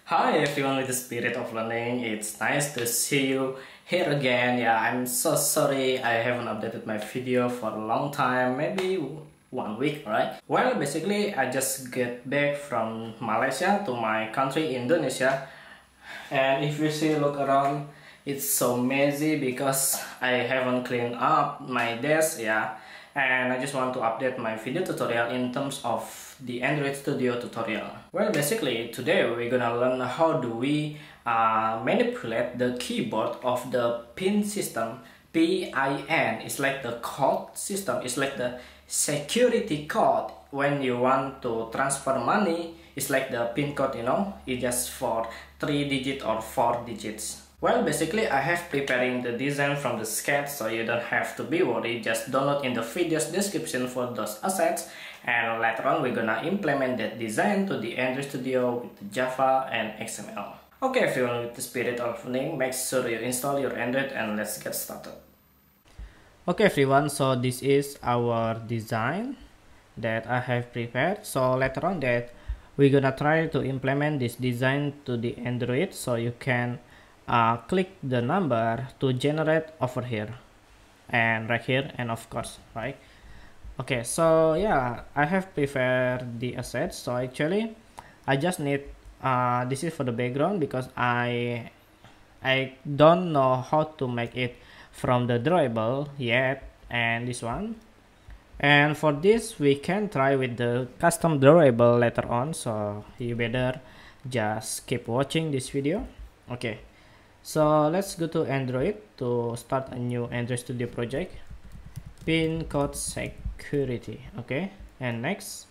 Hi everyone with the spirit of learning, it's nice to see you here again. Yeah, I'm so sorry I haven't updated my video for a long time, maybe 1 week, right? Well, basically I just get back from Malaysia to my country Indonesia, and if you see look around, it's so messy because I haven't cleaned up my desk. Yeah, and I just want to update my video tutorial in terms of the Android Studio tutorial. Well, basically today we're gonna learn how do we manipulate the keyboard of the PIN system. PIN is like the code system, it's like the security code. When you want to transfer money, it's like the PIN code, it's just for 3 digits or 4 digits. Well, basically I have preparing the design from the sketch, so you don't have to be worried. Just download in the video's description for those assets, and later on we're gonna implement that design to the Android Studio with Java and XML. Okay everyone, with the spirit of learning, make sure you install your Android and let's get started. Okay everyone, so this is our design that I have prepared. So later on that we're gonna try to implement this design to the Android, so you can click the number to generate over here and right here, and of course right. Okay, so yeah, I have prepared the assets. So actually I just need this is for the background because I don't know how to make it from the drawable yet, and this one. And for this we can try with the custom drawable later on, so you better just keep watching this video. Okay, so let's go to Android to start a new Android Studio project. Pin code security. Okay, and next,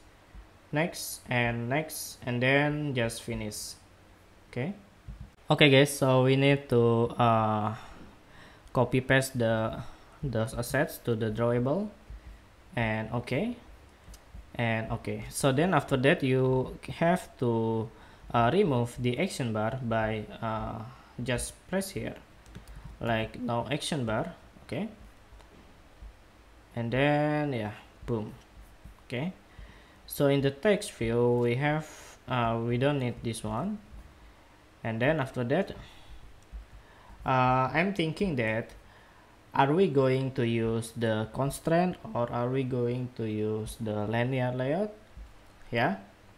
and next, and then just finish. Okay guys, so we need to copy paste those assets to the drawable, and okay, so then after that you have to remove the action bar by just press here like no action bar. Okay, and then yeah, boom. Okay, so in the text view we have we don't need this one. And then after that I'm thinking that are we going to use the constraint or are we going to use the linear layout? Yeah,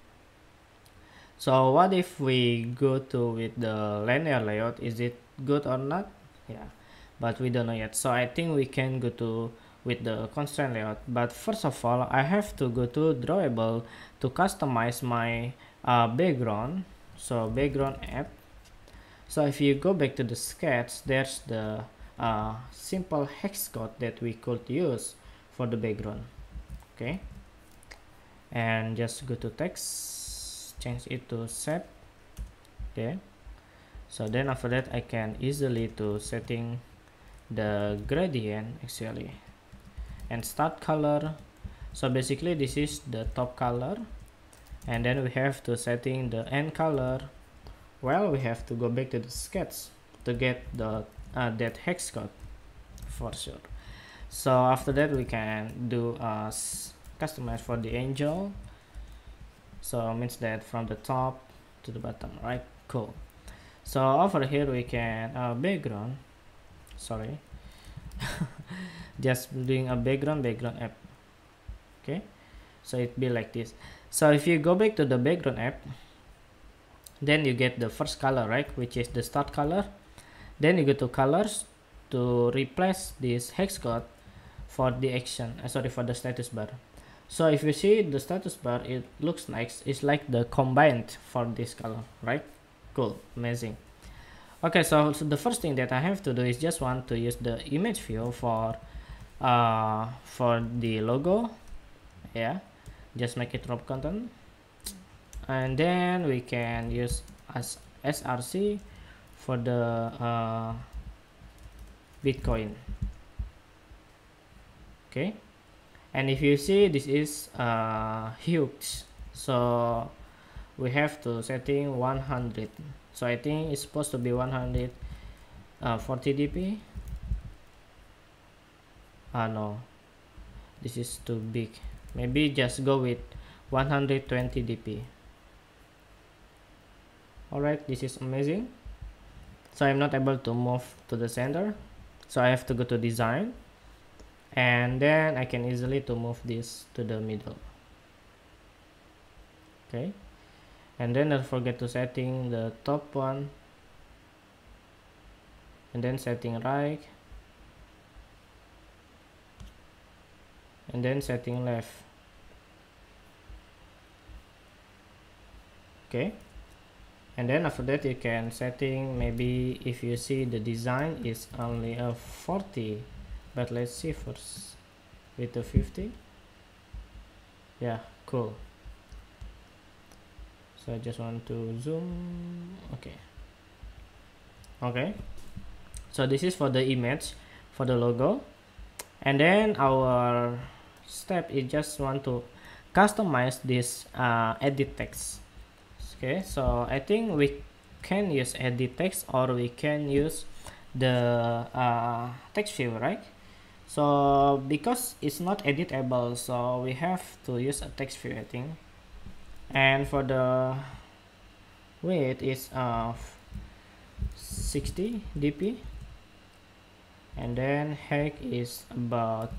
so what if we go to with the linear layout? Is it good or not? Yeah, but we don't know yet, so I think we can go to with the constraint layout. But first of all I have to go to drawable to customize my background. So background app. So if you go back to the sketch, there's the simple hex code that we could use for the background. Okay, and just go to text, change it to set. Okay, so then after that I can easily to setting the gradient actually, and start color. So basically this is the top color, and then we have to setting the end color. Well, we have to go back to the sketch to get the that hex code for sure. So after that we can do customize for the angel, so means that from the top to the bottom, right? Cool. So over here we can background, sorry, just doing a background app. Okay, so it be like this. So if you go back to the background app, then you get the first color, right, which is the start color. Then you go to colors to replace this hex code for the action, sorry, for the status bar. So if you see the status bar, it looks nice. It's like the combined for this color, right? Cool, amazing. Okay, so the first thing that I have to do is just want to use the image view for the logo. Yeah, just make it drop content, and then we can use as src for the Bitcoin. Okay, and if you see this is huge, so we have to setting 100. So I think it's supposed to be 140 dp. No, this is too big. Maybe just go with 120 dp. Alright, this is amazing. So I'm not able to move to the center, so I have to go to design, and then I can easily to move this to the middle. Okay, and then don't forget to setting the top one, and then setting right, and then setting left. Okay, and then after that you can setting, maybe if you see the design is only a 40, but let's see first with the 50. Yeah, cool. So I just want to zoom. Okay, so this is for the image, for the logo. And then our step is just want to customize this edit text. Okay, so I think we can use edit text, or we can use the text view, right? So because it's not editable, so we have to use a text view, I think. And for the weight is 60 dp, and then height is about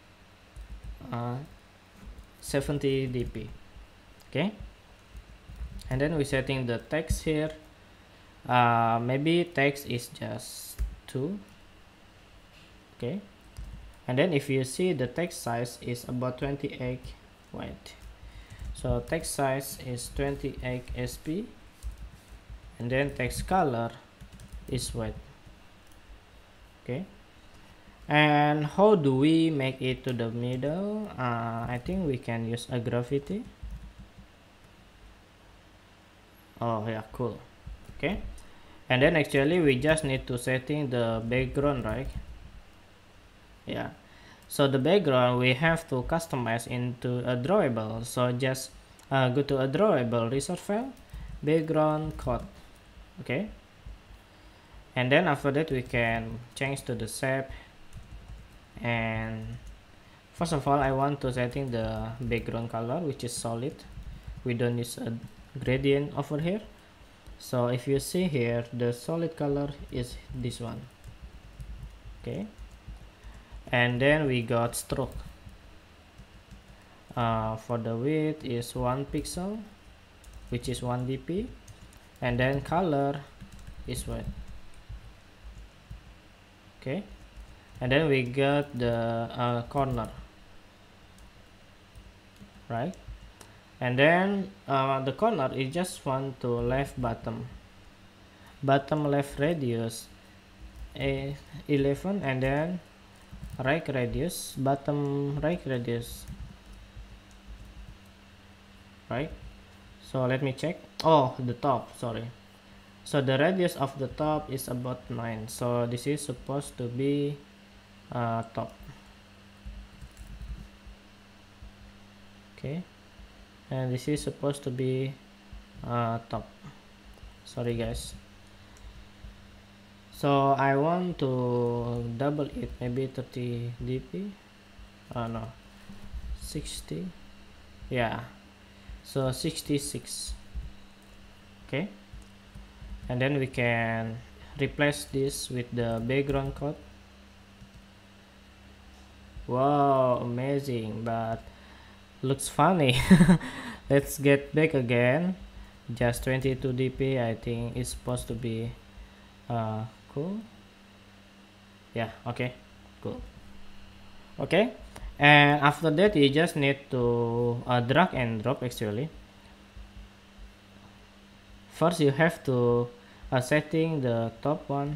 70 dp. Okay, and then we setting the text here. Maybe text is just 2. Okay, and then if you see the text size is about 28 wide, so text size is 28 sp, and then text color is white. Okay, and how do we make it to the middle? I think we can use a graffiti. Oh yeah, cool. Okay, and then actually we just need to setting the background, right? Yeah, so the background we have to customize into a drawable. So just go to a drawable resource file, background code. Okay, and then after that we can change to the shape. And first of all, I want to setting the background color, which is solid. We don't use a gradient over here. So if you see here, the solid color is this one. Okay, and then we got stroke. For the width is 1 pixel, which is 1 dp, and then color is white. Okay, and then we got the corner, right? And then the corner is just one to left bottom left radius 11, and then right radius, bottom right radius, right? So let me check. Oh, the top, sorry. So the radius of the top is about 9, so this is supposed to be top. Okay, and this is supposed to be top. Sorry guys. So I want to double it, maybe 30 dp. No, 60. Yeah, so 66. Okay, and then we can replace this with the background code. Wow, amazing, but looks funny. Let's get back again. Just 22 dp. I think it's supposed to be cool. Yeah, okay, cool. Okay, and after that you just need to drag and drop. Actually, first you have to setting the top one.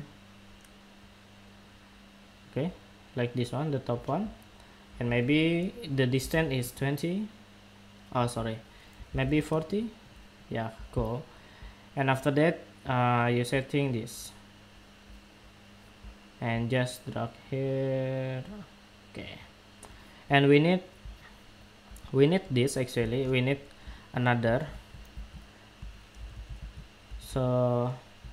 Okay, like this one, the top one, and maybe the distance is 20. Oh sorry, maybe 40. Yeah, cool. And after that you setting this and just drag here. Okay, and we need this. Actually we need another, so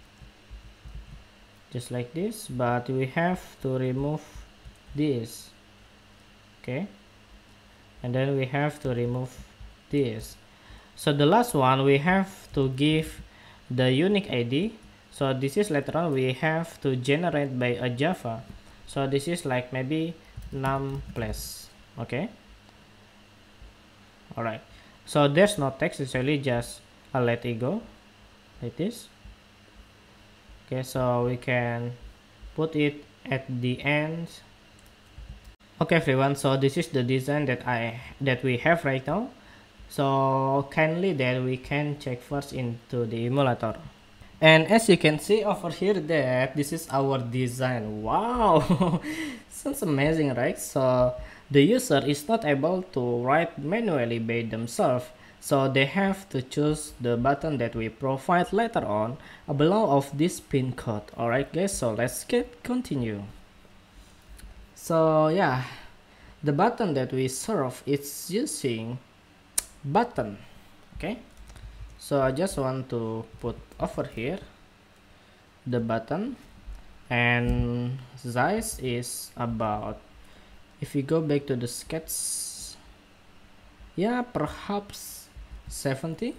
just like this, but we have to remove this. Okay, and then we have to remove this. So the last one, we have to give the unique ID. So this is later on we have to generate by a Java. So this is like maybe num place. Okay. Alright. So there's no text, actually just a let it go like this. Okay, so we can put it at the end. Okay everyone, so this is the design that we have right now. So kindly that we can check first into the emulator. And as you can see over here that this is our design. Wow, sounds amazing, right? So the user is not able to write manually by themselves, so they have to choose the button that we provide later on below of this pin code. Alright guys, so let's continue. So yeah, the button that we serve is using button. Okay, so I just want to put over here the button, and size is about, if you go back to the sketch, yeah, perhaps 70,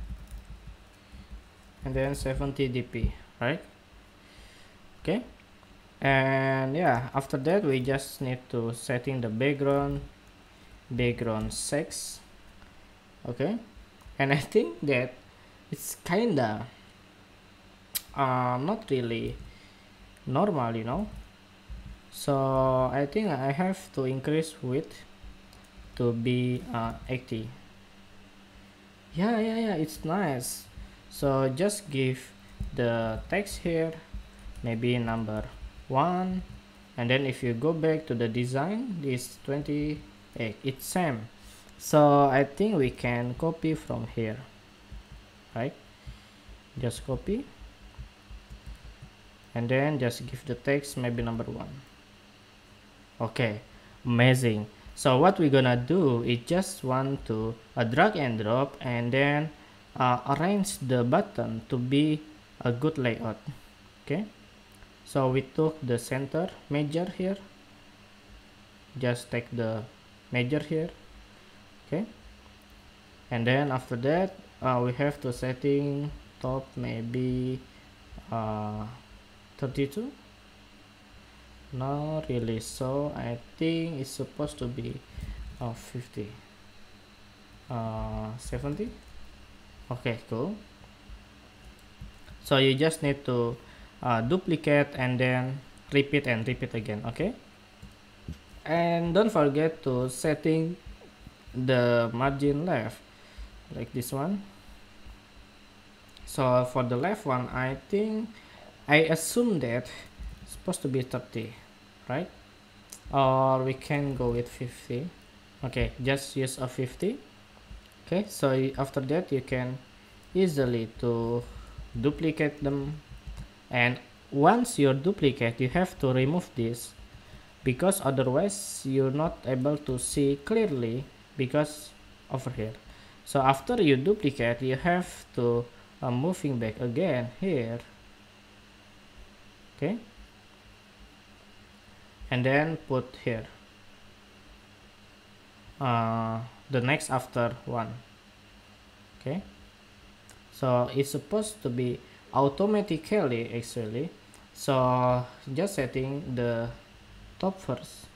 and then 70 dp, right? Okay, and yeah, after that we just need to setting the background 6. Okay, and I think that it's kinda not really normal, you know, so I think I have to increase width to be 80. Yeah, it's nice. So just give the text here maybe number 1, and then if you go back to the design, this 28, it's same. So I think we can copy from here, right? Just copy, and then just give the text maybe number 1. Okay, amazing. So what we're gonna do is just want to drag and drop, and then arrange the button to be a good layout. Okay, so we took the center measure here, just take the measure here. Okay, and then after that we have to setting top maybe 32. Not really, so I think it's supposed to be 50, 70. Okay, cool. So you just need to duplicate and then repeat and repeat again. Okay, and don't forget to setting the margin left like this one. So for the left one, I think I assume that it's supposed to be 30, right? Or we can go with 50. Okay, just use a 50. Okay, so after that you can easily to duplicate them, and once you duplicate you have to remove this, because otherwise you're not able to see clearly because over here. So after you duplicate you have to moving back again here. Okay, and then put here the next after 1. Okay, so it's supposed to be automatically actually, so just setting the top first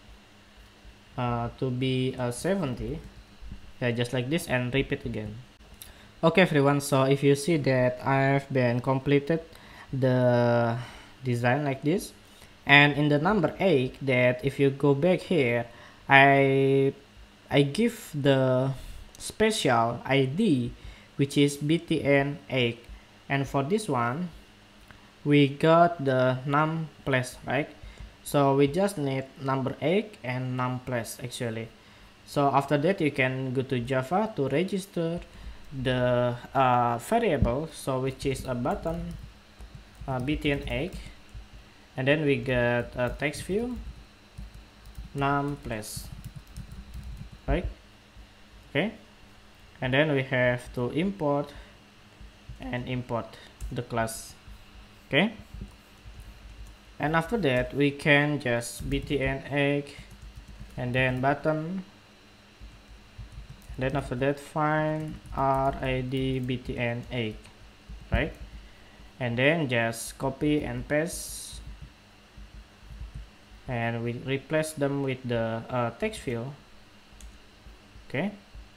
to be 70. Yeah, just like this, and repeat again. Okay everyone, so if you see that I've been completed the design like this, and in the number 8 that if you go back here, I give the special ID which is btn8, and for this one we got the num place, right? So we just need number 8 and num place actually. So after that you can go to Java to register the variable, so which is a button btn8, and then we get a text view num place, right? Okay, and then we have to import the class. Okay, and after that we can just btn8 and then button, and then after that find rid btn8. right? And then just copy and paste, and we replace them with the text field. Okay,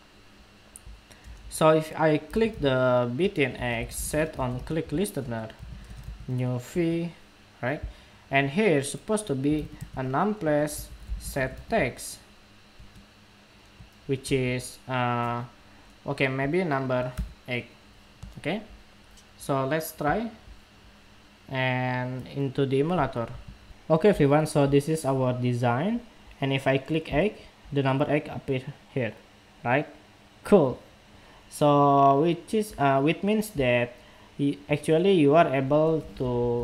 so if I click the btn x set on click listener, new v, right, and here supposed to be a num place set text, which is okay, maybe number 8. Okay, so let's try and into the emulator. Okay everyone, so this is our design, and if I click egg, the number egg appear here, right? Cool. So which means that actually you are able to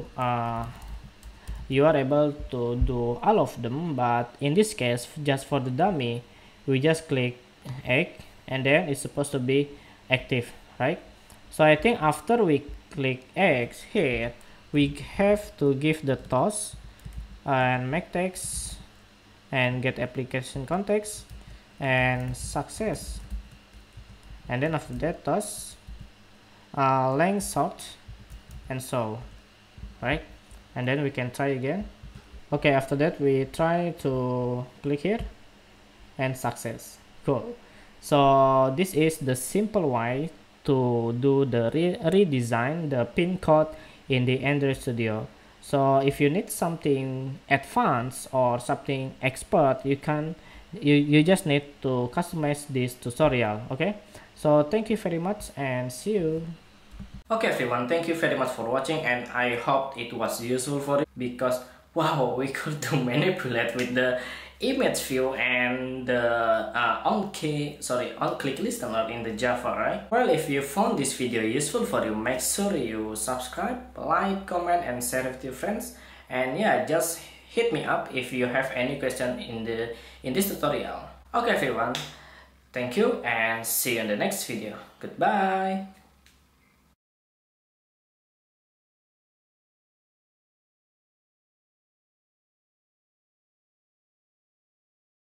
do all of them, but in this case, just for the dummy, we just click egg and then it's supposed to be active, right? So I think after we click X here, we have to give the toss and make text and get application context and success, and then after that toss length short and so, right? And then we can try again. Okay, after that we try to click here and success. Cool. So this is the simple way to do the redesign the pin code in the Android Studio. So if you need something advanced or something expert, you just need to customize this tutorial. Okay, so thank you very much and see you. Okay everyone, thank you very much for watching, and I hope it was useful for you, because wow, we could do manipulate with the image view and the on-click listener in the Java, right? Well, if you found this video useful for you, make sure you subscribe, like, comment, and share with your friends. And yeah, just hit me up if you have any question in this tutorial. Okay everyone, thank you and see you in the next video. Goodbye.